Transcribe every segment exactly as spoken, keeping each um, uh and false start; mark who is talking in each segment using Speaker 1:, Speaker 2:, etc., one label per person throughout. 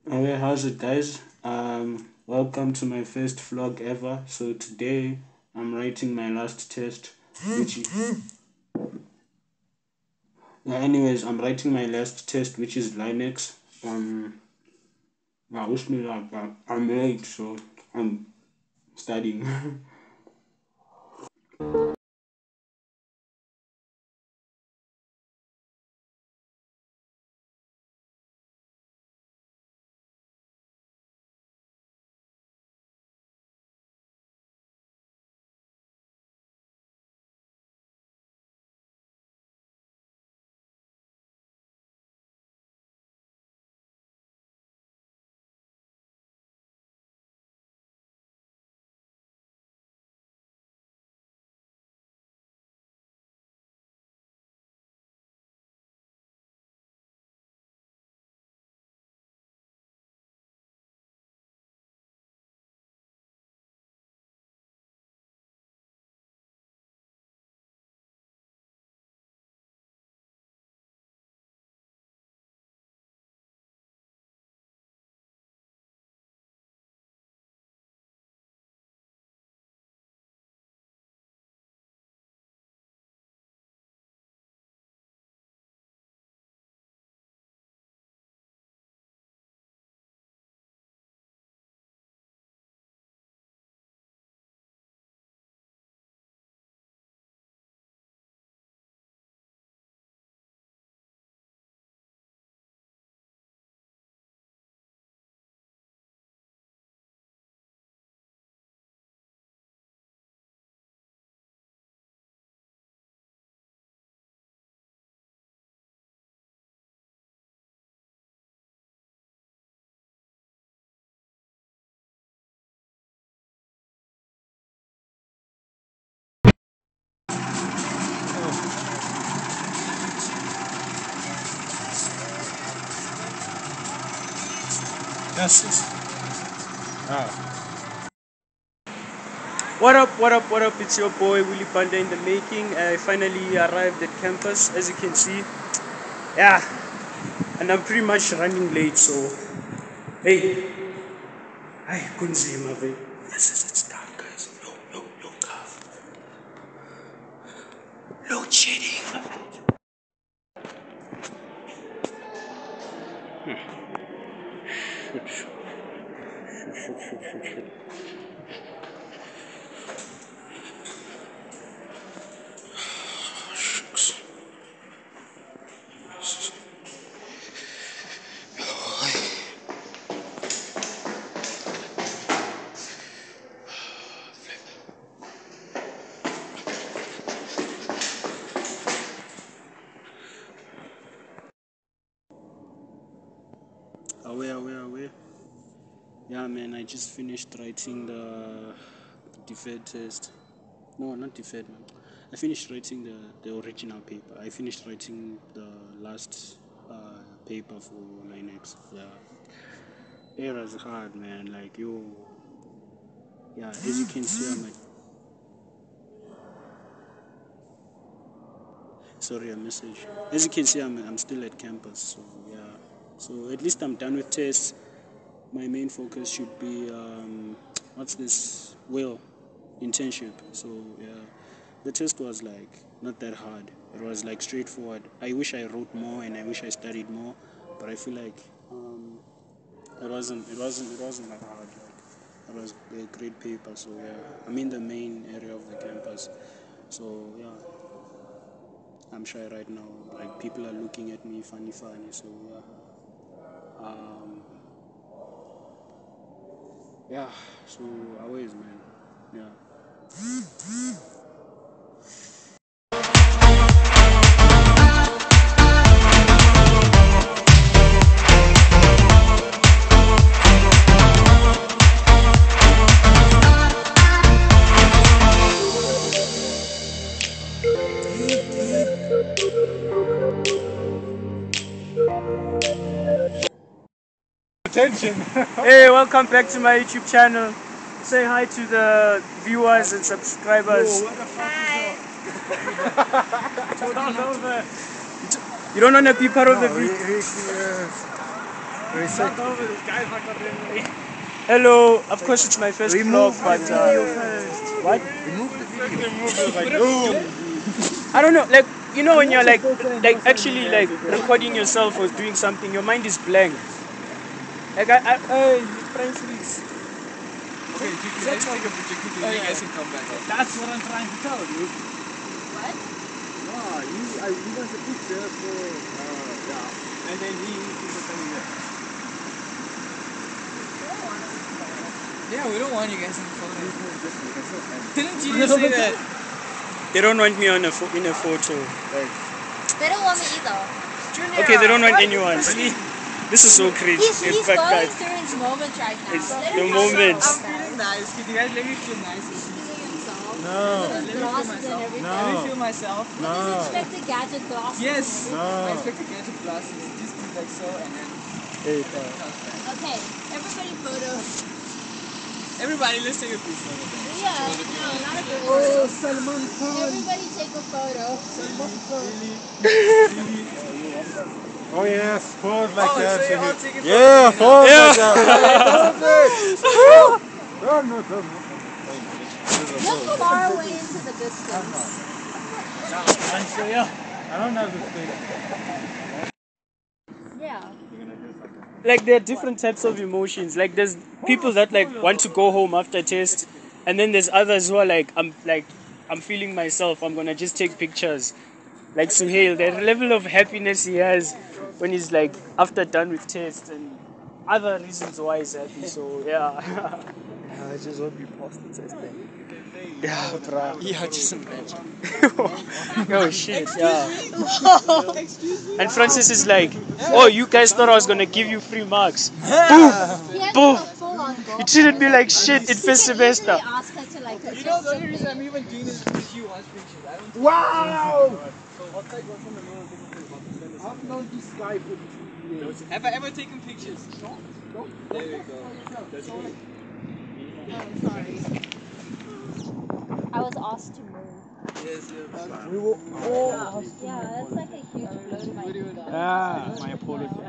Speaker 1: Okay, how's it, guys? Um, welcome to my first vlog ever. So today I'm writing my last test, which is, yeah, anyways, I'm writing my last test, which is Linux. Um, I wish me luck. I- I'm late, so I'm studying.
Speaker 2: That's it. Ah. What up, what up, what up? It's your boy Willy Panda in the making. I finally arrived at campus, as you can see. Yeah, and I'm pretty much running late, so hey, hi, kunzima, babe. Yes, yes, it's done, guys. Yo, yo, yo, load shedding. Shoot, shoot, shoot, shoot, shoot, shoot. Shucks. Away, away, away. Yeah, man, I just finished writing the deferred test. No, not deferred, man. I finished writing the, the original paper. I finished writing the last uh, paper for Linux. Yeah. It was hard, man. Like, yo. Yeah, as you can see, I'm at. Sorry, a message. As you can see, I'm, I'm still at campus. So, yeah. So, at least I'm done with tests. My main focus should be um, what's this? Will internship. So yeah, the test was like not that hard. It was like straightforward. I wish I wrote more and I wish I studied more, but I feel like um, it wasn't. It wasn't. It wasn't that hard. Like it was a great paper. So yeah, I'm in the main area of the campus. So yeah, I'm shy right now. Like people are looking at me funny, funny. So yeah, um, yeah. So always, man. Yeah.
Speaker 1: Attention!
Speaker 2: Hey, welcome back to my YouTube channel. Say hi to the viewers and subscribers. You don't want to be part of the video. Hello, of course it's my first vlog, but uh, what? I don't know, like you know when you're like like actually like recording yourself or doing something, your mind is blank. Like I, I uh, price list.
Speaker 3: Okay, Jiki, let's take a picture quickly. You guys can come back.
Speaker 4: That's what I'm trying to tell you.
Speaker 3: What?
Speaker 4: No, he, I, he wants a picture for, uh, yeah. And then he is coming here.
Speaker 3: Yeah, we don't want you guys in the photo. Didn't you say that?
Speaker 2: They don't want me on a fo in a photo. Like.
Speaker 5: They don't want me either.
Speaker 3: Junior,
Speaker 2: Okay, they don't want anyone. This is so crazy.
Speaker 5: He's, he's
Speaker 2: fact,
Speaker 5: going
Speaker 2: guys,
Speaker 5: through his moments right now.
Speaker 2: it's
Speaker 5: Let
Speaker 2: the
Speaker 5: him have
Speaker 2: moments.
Speaker 5: some
Speaker 3: I'm feeling nice. Can you guys let me feel nice?
Speaker 5: feeling himself.
Speaker 4: No.
Speaker 5: With
Speaker 3: Let
Speaker 5: his
Speaker 3: me feel
Speaker 5: glasses and
Speaker 3: myself.
Speaker 5: everything.
Speaker 4: No.
Speaker 3: Let me feel myself.
Speaker 5: With his Inspector Gadget glasses.
Speaker 3: Yes.
Speaker 5: and
Speaker 4: No.
Speaker 3: My Inspector Gadget glasses. Just be like so and then.
Speaker 2: Hey, uh,
Speaker 5: everything. Okay, everybody photo.
Speaker 3: Everybody, let's take a picture.
Speaker 5: Yeah, no, not a group
Speaker 4: Oh,
Speaker 5: photo.
Speaker 4: Salman Khan.
Speaker 5: Everybody take a photo.
Speaker 4: Oh yes, pause like
Speaker 3: Oh,
Speaker 4: that.
Speaker 3: so you're all
Speaker 4: you-
Speaker 3: taking
Speaker 4: Yeah,
Speaker 3: photos
Speaker 4: pause
Speaker 2: Yeah.
Speaker 4: like that. No, no, no, no.
Speaker 5: Look far away into the distance.
Speaker 4: So yeah, I don't have the space.
Speaker 5: Yeah.
Speaker 2: like there are different types of emotions. Like there's people that like want to go home after test, and then there's others who are like I'm like I'm feeling myself. I'm gonna just take pictures. Like Suhail, the level of happiness he has when he's like after done with test and other reasons why he's happy. So yeah.
Speaker 3: I just hope you pass the test then.
Speaker 2: Yeah, bruh.
Speaker 3: Yeah, just imagine.
Speaker 2: Oh shit, yeah. And Francis is like, oh, you guys thought I was gonna give you free marks.
Speaker 5: He had
Speaker 2: Boom.
Speaker 5: like a full-on goal.
Speaker 2: You treated me like shit in
Speaker 5: You
Speaker 2: first
Speaker 5: can
Speaker 2: semester.
Speaker 5: easily ask her to like
Speaker 3: You
Speaker 5: assist
Speaker 3: know, the only
Speaker 5: with
Speaker 3: reason
Speaker 5: it.
Speaker 3: I'm even doing this is because you want pictures. I don't.
Speaker 4: Wow!
Speaker 3: I'll take one from the middle.
Speaker 4: I've known this guy for two years.
Speaker 3: Have I ever taken pictures? No. No. There we go.
Speaker 5: Oh, sorry. I was asked to move.
Speaker 3: Yes, yes.
Speaker 4: We were all.
Speaker 5: Yeah, that's like a huge blow to my ego.
Speaker 4: Ah, my apologies.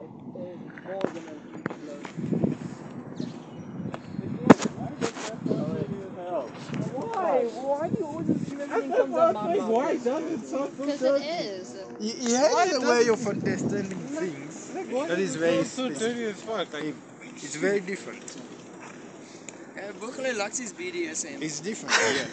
Speaker 3: Why? Why do you always assume everything comes out my mouth?
Speaker 4: Why does it sound so
Speaker 5: Because it is.
Speaker 6: He, he has a way of understanding things that is very
Speaker 4: so
Speaker 6: specific.
Speaker 4: dirty as fuck? Like,
Speaker 6: It's very different.
Speaker 3: Uh, Bukhale likes his B D S M.
Speaker 6: It's different, yes.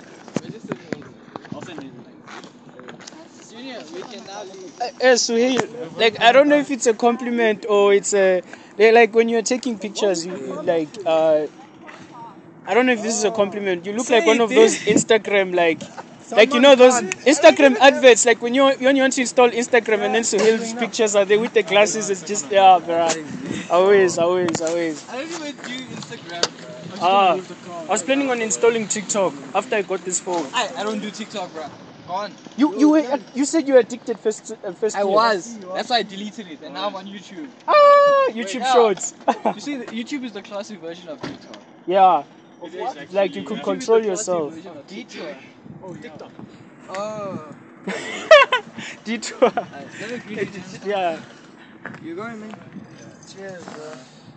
Speaker 3: Junior, we can now leave.
Speaker 2: Uh, uh, Suhail, like I don't know if it's a compliment or it's a like when you're taking pictures, you you, like uh, I don't know if this is a compliment. You look like one of those Instagram like. Like you know those Instagram adverts, like when you when you want to install Instagram and then Suhail's pictures are there with the glasses. It's just yeah, bruh. Always, always, always.
Speaker 3: I don't even do Instagram.
Speaker 2: Ah, I was planning on installing TikTok after I got this phone.
Speaker 3: I, I don't do TikTok, bro. Gone.
Speaker 2: You you were you said you were addicted first uh, first
Speaker 3: I
Speaker 2: year.
Speaker 3: was. That's why I deleted it, and now I'm on YouTube.
Speaker 2: Ah, YouTube
Speaker 3: Yeah.
Speaker 2: Shorts.
Speaker 3: You see, the, YouTube is the classic version of TikTok.
Speaker 2: Yeah, like you could
Speaker 3: YouTube
Speaker 2: control
Speaker 3: is the
Speaker 2: yourself.
Speaker 3: classic version of Detour. Oh, TikTok. Oh.
Speaker 2: Detour.
Speaker 3: Alright, let me greet you, Jen.
Speaker 2: Yeah.
Speaker 3: You going, man? Cheers, bro.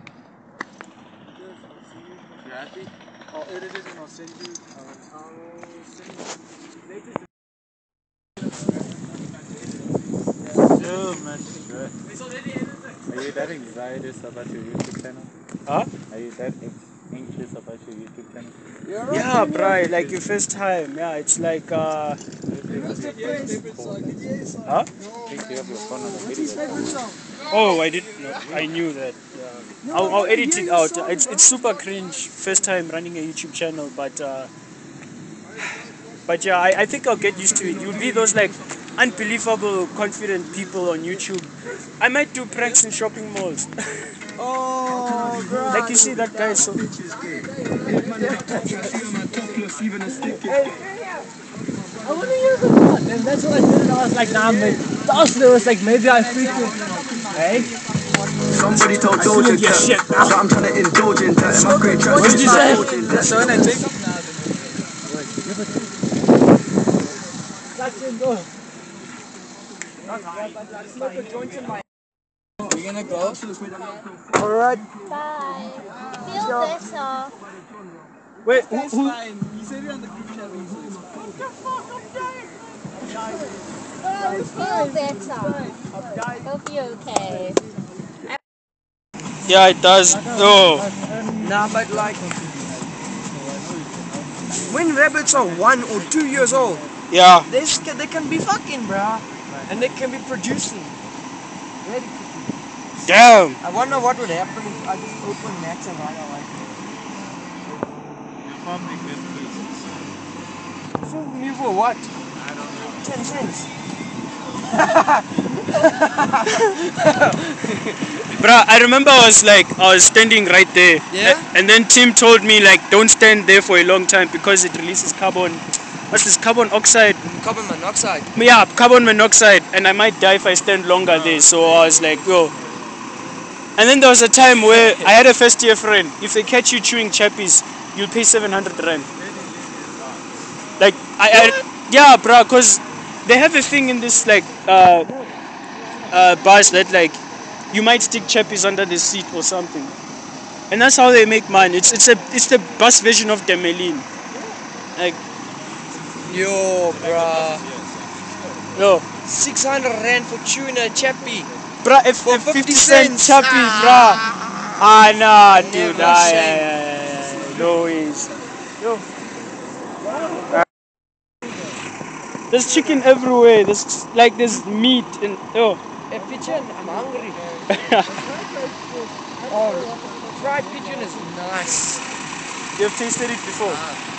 Speaker 4: you happy? I'll edit it and I'll send you. Uh, I'll send you latest. So much good. Are you that anxious about your YouTube channel?
Speaker 2: Huh?
Speaker 4: Are you that anxious about your YouTube channel?
Speaker 2: Yeah, bro. Like your first time. Yeah, it's like uh.
Speaker 3: What's your friend's favorite song?
Speaker 2: Huh?
Speaker 4: I think you have your phone on the video.
Speaker 2: Oh, I didn't know. I knew that. Yeah. I'll, I'll edit it out. It's it's super cringe. First time running a YouTube channel, but uh. But yeah, I, I think I'll get used to it. You'll be those like unbelievable confident people on YouTube. I might do pranks in shopping malls.
Speaker 3: Oh, bro.
Speaker 2: Like you see that guy. So
Speaker 7: I want to use the one, and that's what I did, and I was like, nah, man. The Oslo was like, maybe I freaking, hey?
Speaker 8: Somebody told Doja Cat,
Speaker 2: shit
Speaker 8: so I'm trying to indulge in that. My great track
Speaker 2: what did you say?
Speaker 3: So when I take
Speaker 7: That's in go.
Speaker 3: smoke a joint in my gonna go?
Speaker 6: Alright.
Speaker 5: Bye. Feel better.
Speaker 6: Wait, who, who?
Speaker 5: Feel better. Hope you're okay.
Speaker 2: Yeah, it does. Oh,
Speaker 6: Nah, but like, when rabbits are one or two years old,
Speaker 2: yeah.
Speaker 6: they, they can be fucking, bruh. And they can be producing. Very quickly.
Speaker 2: Damn.
Speaker 6: I wonder what would happen if I just open Max and run away.
Speaker 4: You'll probably get pieces.
Speaker 6: So me for what?
Speaker 4: I don't know.
Speaker 6: Ten cents.
Speaker 2: Bruh, I remember I was like, I was standing right there.
Speaker 6: Yeah?
Speaker 2: And then Tim told me like, don't stand there for a long time because it releases carbon. What's this? Carbon oxide?
Speaker 6: Carbon monoxide.
Speaker 2: Yeah, carbon monoxide. And I might die if I stand longer there. So I was like, yo. And then there was a time where I had a first year friend. If they catch you chewing chappies, you'll pay seven hundred rand. Like, I, I yeah, bruh, because they have a thing in this like uh, uh, bus that like you might stick chappies under the seat or something, and that's how they make money. It's it's a it's the bus version of Damelin. Like,
Speaker 6: Yo, bruh.
Speaker 2: yo,
Speaker 6: six hundred rand for chewing a chappy.
Speaker 2: bruh, if,
Speaker 6: For
Speaker 2: if fifty
Speaker 6: fifty
Speaker 2: cent
Speaker 6: cents.
Speaker 2: chappy, bruh. Ah, nah, dude,
Speaker 6: Never
Speaker 2: ah, yeah,
Speaker 6: shame.
Speaker 2: yeah, yeah, yeah, no ways. Yo. There's chicken everywhere. There's like there's meat and oh.
Speaker 6: A pigeon, I'm hungry. Oh, fried pigeon is nice.
Speaker 2: You've tasted it before?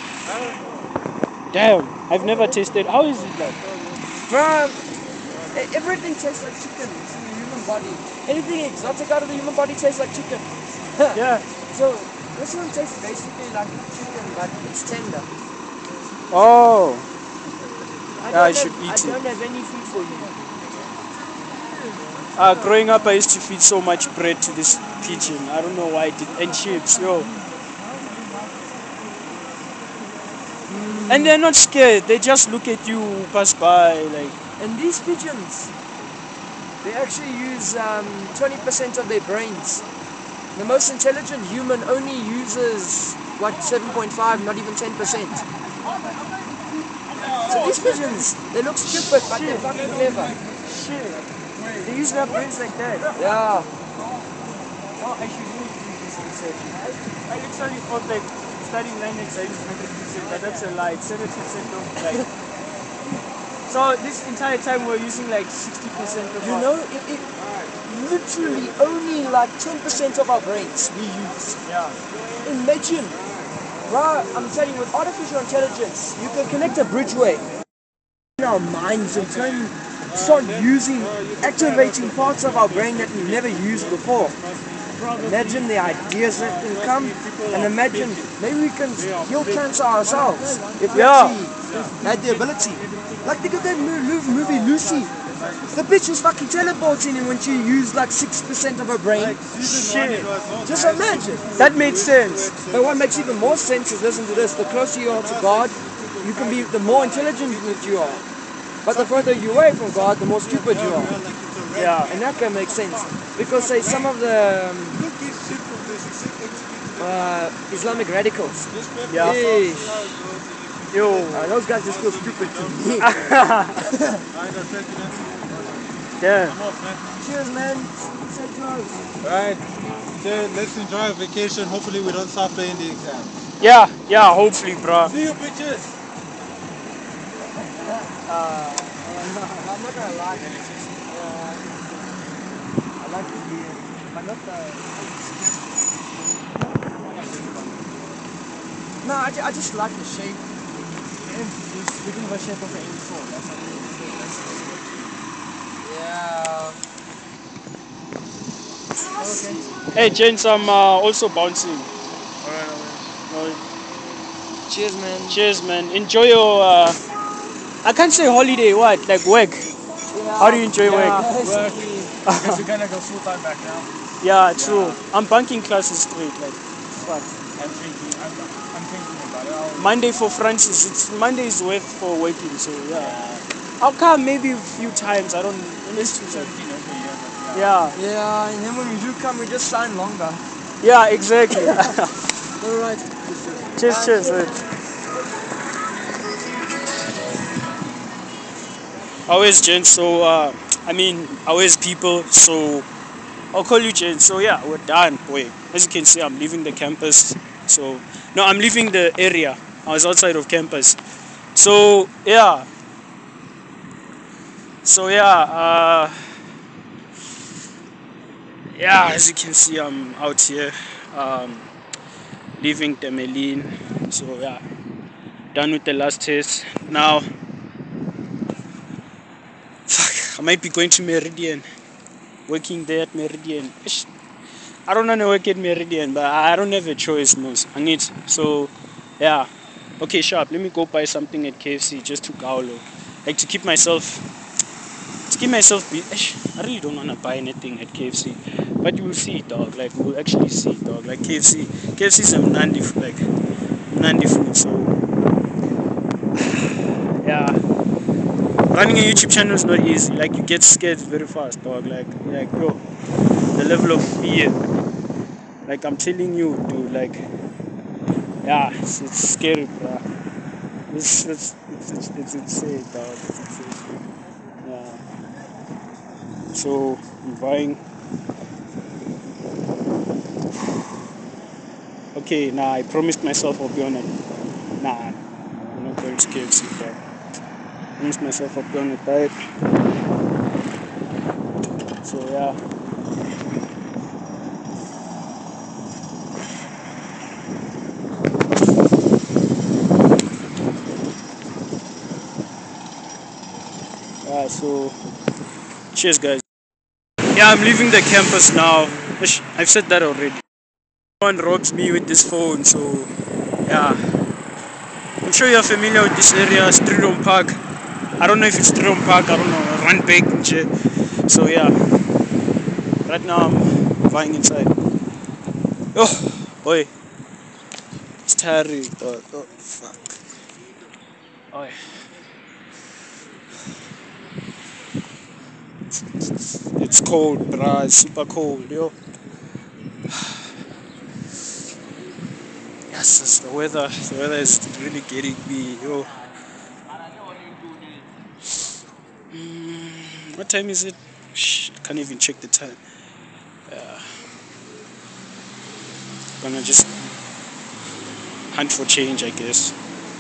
Speaker 2: Damn, I've never tasted. How is it like?
Speaker 6: Bruh, e- everything tastes like chicken. It's in the human body. Anything exotic out of the human body tastes like chicken.
Speaker 2: Yeah.
Speaker 6: So this one tastes basically like chicken, but it's tender.
Speaker 2: Oh.
Speaker 6: I
Speaker 2: Yeah, I
Speaker 6: don't
Speaker 2: should
Speaker 6: have,
Speaker 2: eat
Speaker 6: I
Speaker 2: it.
Speaker 6: don't have any food for you.
Speaker 2: Uh, growing up, I used to feed so much bread to this pigeon. I don't know why I did. And chips, yo. And they're not scared. They just look at you pass by like.
Speaker 6: And these pigeons, they actually use um, twenty percent of their brains. The most intelligent human only uses, what, seven point five, not even ten percent. So these pigeons, they look stupid, but they're fucking clever.
Speaker 2: Shit. They use their brains like that.
Speaker 6: Yeah.
Speaker 2: Oh, I should really do this research. I, I literally thought like studying Linux I used one hundred percent, but that's a lie. It's seventy percent of like. So this entire time we're using like sixty percent of
Speaker 6: You
Speaker 2: our...
Speaker 6: know, it, it literally only like ten percent of our brains we use.
Speaker 2: Yeah.
Speaker 6: Imagine, bruh, I'm telling you, with artificial intelligence, you can connect a bridgeway in our minds and turn, start using, activating parts of our brain that we've never used before. Imagine the ideas that can come, and imagine maybe we can heal cancer ourselves if we
Speaker 2: Yeah.
Speaker 6: actually had the ability. Like look at that mo- movie Lucy. The bitch was fucking teleporting in when she used like six percent of her brain.
Speaker 2: Shit.
Speaker 6: Just imagine.
Speaker 2: That made sense.
Speaker 6: But what makes even more sense is listen to this. The closer you are to God, you can be, the more intelligent that you are. But the further you away from God, the more stupid you are.
Speaker 2: Yeah.
Speaker 6: And that can make sense. Because say some of the um, uh, Islamic radicals.
Speaker 2: Yeah.
Speaker 6: Yeesh.
Speaker 2: Yo.
Speaker 6: Uh, those guys just feel stupid to me.
Speaker 2: Yeah.
Speaker 6: Cheers, man. Safe drive.
Speaker 4: Alright, so let's enjoy our vacation. Hopefully we don't suffer in the exam.
Speaker 2: Yeah. Yeah. Hopefully, bro.
Speaker 4: See you, bitches!
Speaker 6: Uh, I'm not gonna lie. Uh, I like the beer, but not the. No, I, ju- I just like the shape. And just looking for shape of an insole. That's what it is. Yeah. Okay.
Speaker 2: Hey, gents, I'm uh, also bouncing.
Speaker 6: Alright, alright.
Speaker 2: No,
Speaker 6: Cheers, man.
Speaker 2: cheers, man. Enjoy your. Uh, I can't say holiday. What? Like work?
Speaker 6: Yeah.
Speaker 2: How do you enjoy
Speaker 6: Yeah.
Speaker 2: work?
Speaker 6: Work.
Speaker 4: Because you're gonna go full time back now.
Speaker 2: Yeah, true. I'm banking classes straight. Like, fuck.
Speaker 4: I'm thinking, I'm, I'm thinking about it. I'll,
Speaker 2: Monday for Francis. It's Monday is worth for working. So yeah. I'll come maybe a few times. I don't.
Speaker 4: it's seventeen okay, yeah.
Speaker 2: Yeah,
Speaker 6: Yeah, and then when we do come, we just sign longer.
Speaker 2: yeah, exactly.
Speaker 6: Alright.
Speaker 2: cheers, cheers. eh. Always, gents. So, uh, I mean, always people. So, I'll call you gents. So, yeah, we're done, boy. As you can see, I'm leaving the campus. So, no, I'm leaving the area. I was outside of campus. So, yeah. So, yeah. Uh, yeah, as you can see, I'm out here. Um, leaving Damelin. So, yeah, done with the last test. Now, fuck, I might be going to Meridian. Working there at Meridian. Ish, I don't want to work at Meridian, but I don't have a choice, most. I need so, yeah. Okay, sharp. Let me go buy something at K F C just to gaulo, like to keep myself, to keep myself. Be- Ish, I really don't want to buy anything at K F C, but you will see, dog. Like we'll actually see, dog. Like K F C, K F C is a Nandi, like Nandi food. So yeah, running a YouTube channel is not easy. Like you get scared very fast, dog. Like like yo, the level of fear. Like I'm telling you, dude. Like yeah, it's, it's scary, bro. It's it's it's it's, it's insane, dog. It's insane. Yeah. So I'm buying. Okay, nah. I promised myself I'll be on it. Nah, I'm not going to K F C, bro. I promised myself I'll be on a diet. So yeah. Yeah. So cheers, guys. Yeah, I'm leaving the campus now. Ish, I've said that already. Someone robs me with this phone, so yeah. I'm sure you're familiar with this area, Streeton Park. I don't know if it's Streeton Park, I don't know, Run Back and shit. So yeah, right now I'm buying inside. Oh, boy, it's tiring. Oh, oh fuck. Oh, yeah. it's, it's, it's cold, bruh. It's super cold, yo. Yes, it's the weather. The weather is really getting me, yo. Mm, what time is it? Shh, can't even check the time. Gonna just hunt for change, I guess.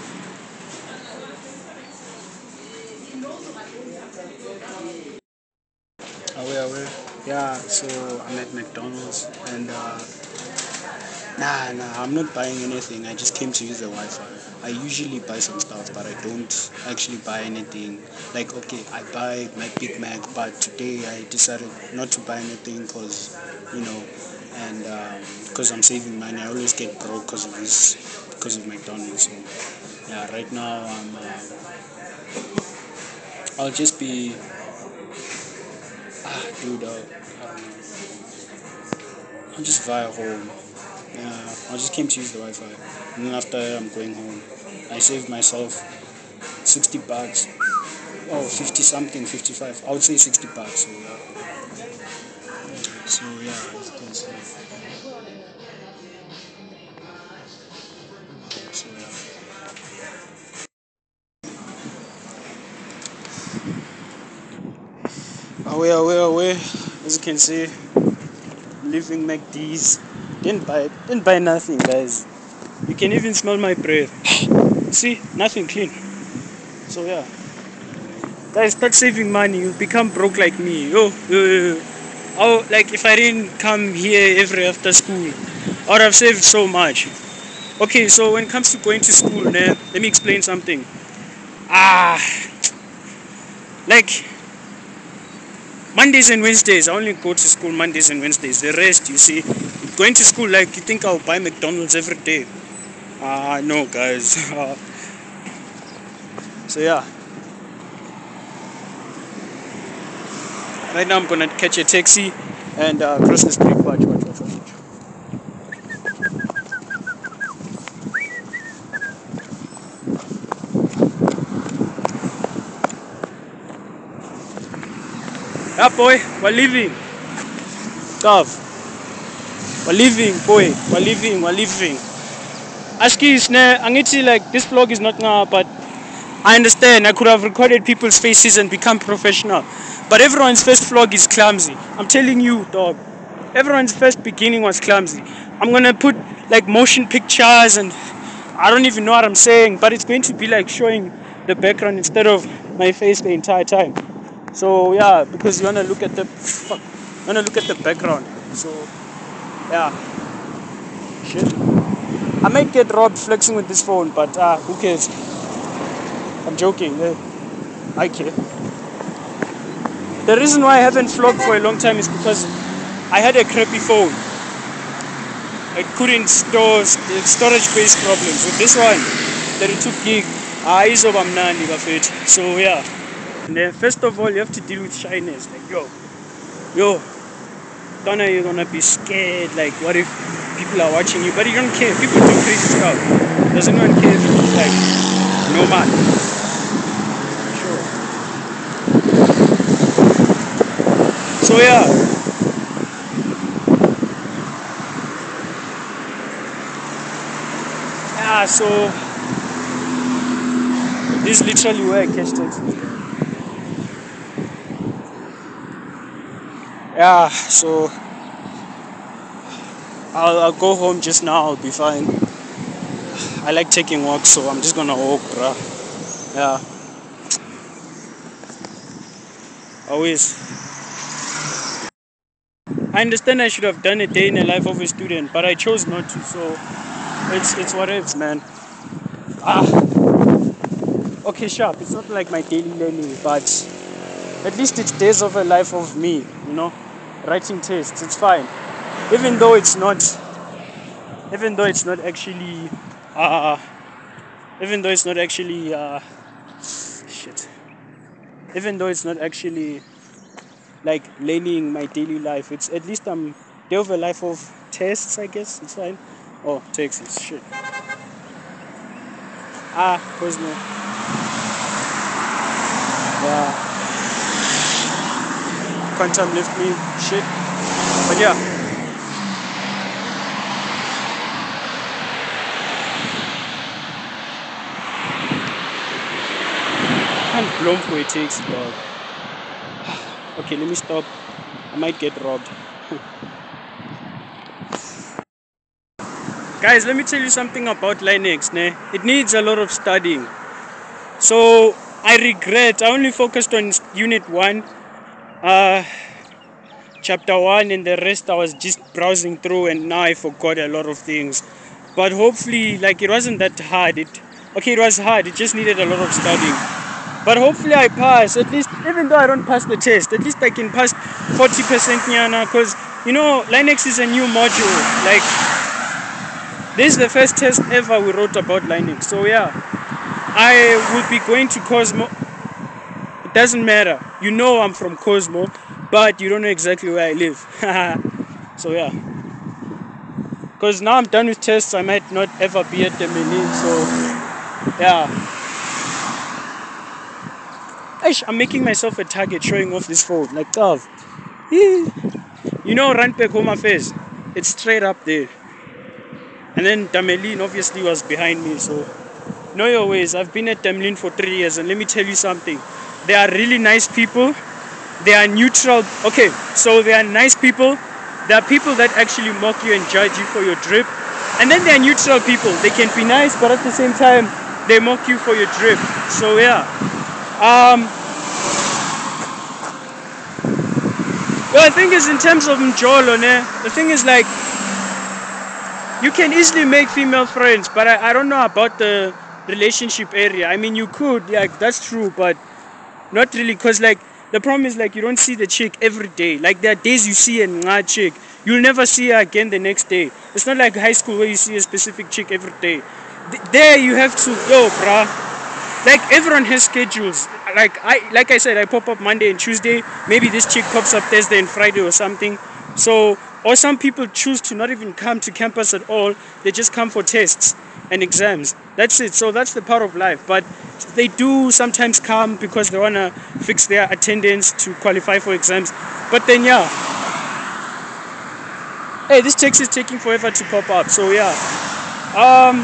Speaker 2: Away, away. Yeah, so I'm at McDonald's and uh, nah, nah, I'm not buying anything. I just came to use the Wi-Fi. I usually buy some stuff, but I don't actually buy anything. Like, okay, I buy my Big Mac, but today I decided not to buy anything because, you know, and because I'm saving money. I always get broke because of this, because of McDonald's. So, yeah, right now I'm, uh, I'll just be, ah, dude, uh, I don't know. I'm just via home. Yeah, I just came to use the Wi-Fi, and then after I'm going home. I saved myself sixty bucks. Oh, fifty something, fifty-five. I would say sixty bucks. So yeah. So yeah, as you can see. So yeah. Away, away, away. As you can see, leaving McD's. Didn't buy, didn't buy nothing, guys. You can even smell my breath. See, nothing clean. So yeah. Guys, start saving money. You'll become broke like me. Yo, yo, yo, yo. Oh, like if I didn't come here every after school, I would have saved so much. Okay, so when it comes to going to school, né, let me explain something. Ah, like Mondays and Wednesdays, I only go to school Mondays and Wednesdays. The rest, you see, going to school, like you think I'll buy McDonald's every day? Ah, no, guys. So yeah, right now I'm gonna catch a taxi and uh, cross the street. Watch, watch, watch, watch. watch. Yeah, boy, we're leaving. Dove. We're leaving, boy. We're leaving, we're leaving. Ashkis, ne, angithi like this vlog is not now, but I understand. I could have recorded people's faces and become professional. But everyone's first vlog is clumsy. I'm telling you, dog. Everyone's first beginning was clumsy. I'm gonna put like motion pictures and I don't even know what I'm saying, but it's going to be like showing the background instead of my face the entire time. So yeah, because you wanna look at the fuck, you wanna look at the background. So yeah, shit. I might get robbed flexing with this phone, but uh, who cares? I'm joking. Yeah. I care. The reason why I haven't vlogged for a long time is because I had a crappy phone. I couldn't store st- storage space problems. With this one, thirty-two gig, I is over mnandi bafet. So yeah. And then first of all, you have to deal with shyness. Like yo, yo, don't know you're gonna be scared. Like what if people are watching you? But you don't care. People do crazy stuff. Does anyone care if it's like normal? Sure. So yeah. Yeah, so this is literally where I catch taxis. Yeah, so I'll, I'll go home just now, I'll be fine. I like taking walks, so I'm just gonna walk, bruh. Yeah. Always. I understand I should have done a day in the life of a student, but I chose not to, so it's it's what it is, man. Ah. Okay, sharp. It's not like my daily learning, but at least it's days of a life of me, you know, writing tests. It's fine, even though it's not, even though it's not actually, uh, even though it's not actually, uh, shit. Even though it's not actually like learning my daily life, it's at least I'm day of a life of tests. I guess it's fine. Oh, Texas, shit. Ah, Cosmo. Yeah. Quantum left me, shit. But yeah. Can't blow for a taxi, dog. Okay, let me stop. I might get robbed. Guys, let me tell you something about Linux, ne? It needs a lot of studying. So I regret I only focused on unit one. Uh chapter one, and the rest I was just browsing through, and now I forgot a lot of things. But hopefully, like, it wasn't that hard. It okay, it was hard. It just needed a lot of studying. But hopefully I pass. At least, even though I don't pass the test, at least I can pass forty percent nyana. Because you know, Linux is a new module. Like, this is the first test ever we wrote about Linux. So yeah, I will be going to Cosmo. It doesn't matter. You know I'm from Cosmo, but you don't know exactly where I live. So yeah. Because now I'm done with tests, I might not ever be at Damelin. So yeah. Aish, I'm making myself a target showing off this phone. Like, tough. You know Randpeck Home Affairs? It's straight up there. And then Damelin obviously was behind me. So know your ways. I've been at Damelin for three years, and let me tell you something. They are really nice people. They are neutral. Okay, so they are nice people. There are people that actually mock you and judge you for your drip. And then there are neutral people. They can be nice, but at the same time, they mock you for your drip. So yeah. Um, well, the thing is, in terms of Mjolo, ne, the thing is like, you can easily make female friends, but I, I don't know about the relationship area. I mean, you could, like, that's true, but not really, because like the problem is like you don't see the chick every day. Like there are days you see a nga chick, you'll never see her again the next day. It's not like high school where you see a specific chick every day. Th- there you have to yo, bruh. Like everyone has schedules. Like I like I said, I pop up Monday and Tuesday. Maybe this chick pops up Thursday and Friday or something. So or some people choose to not even come to campus at all. They just come for tests and exams. That's it. So that's the part of life. But they do sometimes come because they wanna fix their attendance to qualify for exams. But then yeah, Hey, this text is taking forever to pop up. So yeah. Um,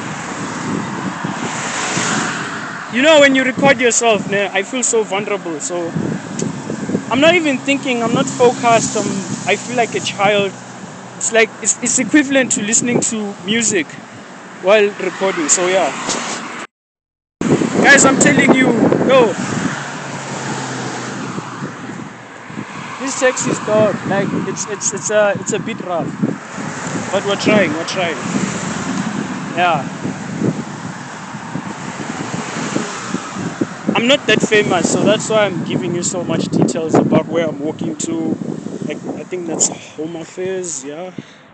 Speaker 2: you know, when you record yourself, nah, I feel so vulnerable. So I'm not even thinking. I'm not focused. Um, I feel like a child. It's like it's, it's equivalent to listening to music while recording. So yeah, guys, I'm telling you, yo, this text is dog. Like it's it's it's a it's a bit rough, but we're trying. We're trying. Yeah. I'm not that famous, so that's why I'm giving you so much details about where I'm walking to. Like, I think that's Home Affairs, yeah.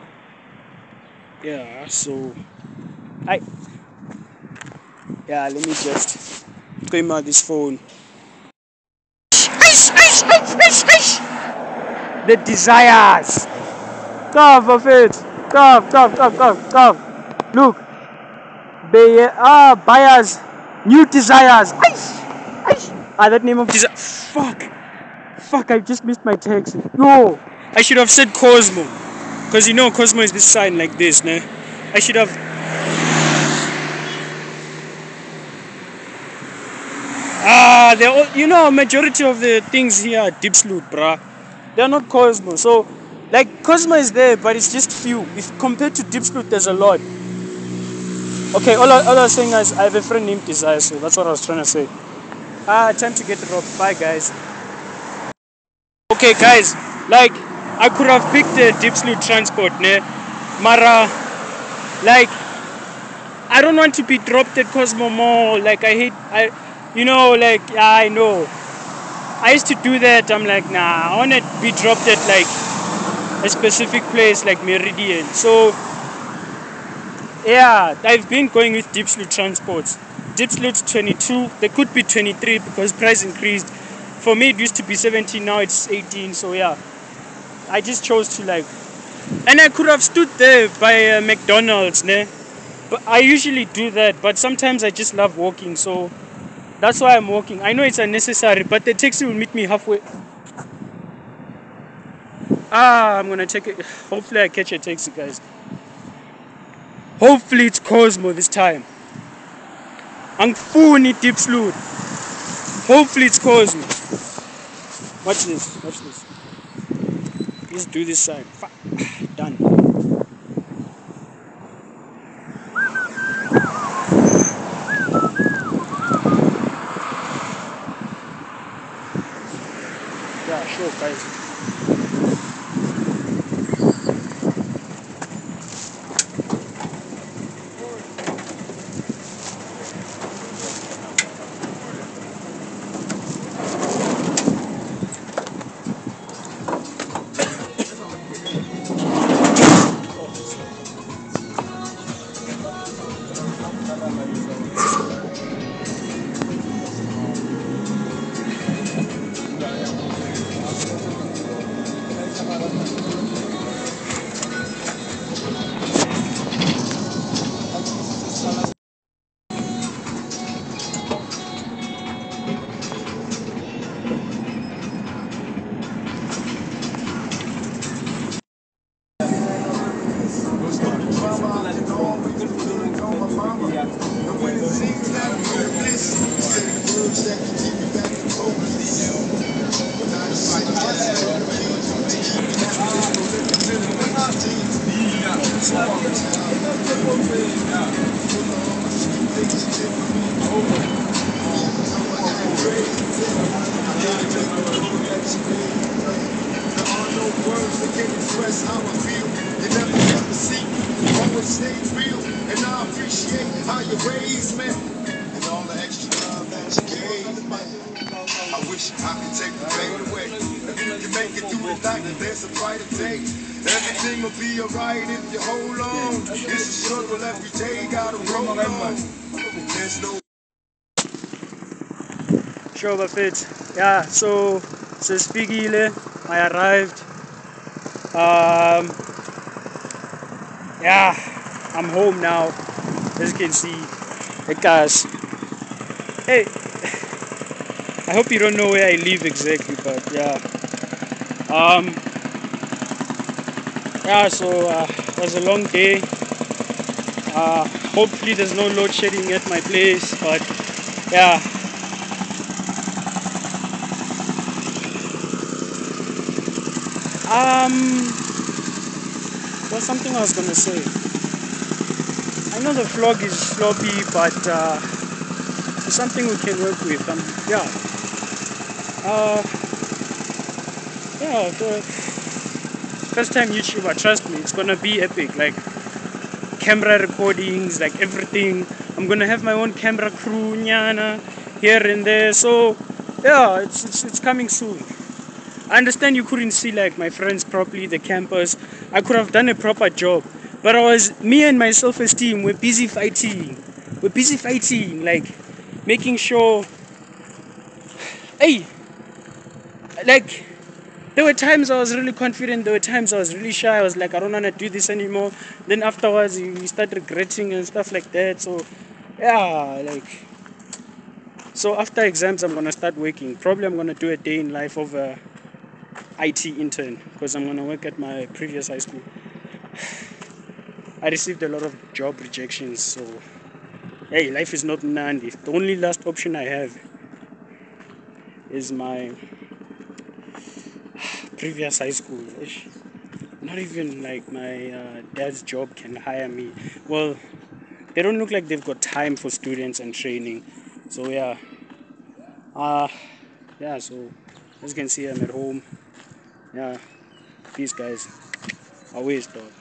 Speaker 2: Yeah, so I yeah, let me just clean out this phone. Ish, ish, ish, ish, ish. The desires. Come, Buffett. Come, come, come, come, come. Look, they ah buyers, new desires. Ish, ish. Ah, that name of desire. Fuck. Fuck, I just missed my text. No, I should have said Cosmo. Because you know Cosmo is this sign like this, ne? I should have... Ah, they're all, you know, majority of the things here are deep sloot, bruh. They're not Cosmo. So, like, Cosmo is there, but it's just few. If compared to deep sloot, there's a lot. Okay, all I, all I was saying is I have a friend named Desire, so that's what I was trying to say. Ah, time to get robbed. Bye, guys. Okay, guys, like, I could have picked the deep sloot transport, ne? Mara, like, I don't want to be dropped at Cosmo Mall. Like, I hate, I, you know, like, yeah, I know. I used to do that. I'm like, nah, I want to be dropped at, like, a specific place, like Meridian. So, yeah, I've been going with Deep Sloot Transports. Deep Sloot twenty-two, they could be twenty-three because price increased. For me, it used to be seventeen, now it's eighteen. So, yeah, I just chose to, like, and I could have stood there by uh, McDonald's, ne? But I usually do that, but sometimes I just love walking, so that's why I'm walking. I know it's unnecessary, but the taxi will meet me halfway. Ah, I'm gonna take it. Hopefully, I catch a taxi, guys. Hopefully, it's Cosmo this time. I'm fully deep sloot. Hopefully, it's Cosmo. Watch this. Watch this. Let's do this side. Fuck. Done. Yeah, sure, guys. Sure, Buffett. Yeah, so so Spigile, I arrived. Um, yeah, I'm home now. As you can see, hey guys. Hey, I hope you don't know where I live exactly, but yeah. Um, yeah, so uh, it was a long day. Uh, hopefully there's no load shedding at my place, but yeah. Um, there's something I was gonna say. I know the vlog is sloppy, but uh, it's something we can work with. Um, yeah. Uh, yeah. The first time YouTuber, trust me, it's gonna be epic. Like camera recordings, like everything. I'm gonna have my own camera crew, nyana, here and there. So yeah, it's it's, it's coming soon. I understand you couldn't see like my friends properly, the campus. I could have done a proper job, but I was me and my self-esteem. We're busy fighting. We're busy fighting, like making sure. Hey, like there were times I was really confident. There were times I was really shy. I was like, I don't want to do this anymore. Then afterwards, you, you start regretting and stuff like that. So yeah, like so after exams, I'm gonna start working. Probably I'm gonna do a day in life of a I T intern because I'm gonna work at my previous high school. I received a lot of job rejections, so hey, life is not Nandi. The only last option I have is my previous high school. Ish. Not even like my uh, dad's job can hire me. Well, they don't look like they've got time for students and training. So yeah, uh, yeah. So as you can see, I'm at home. Yeah, peace, guys. Always, dog.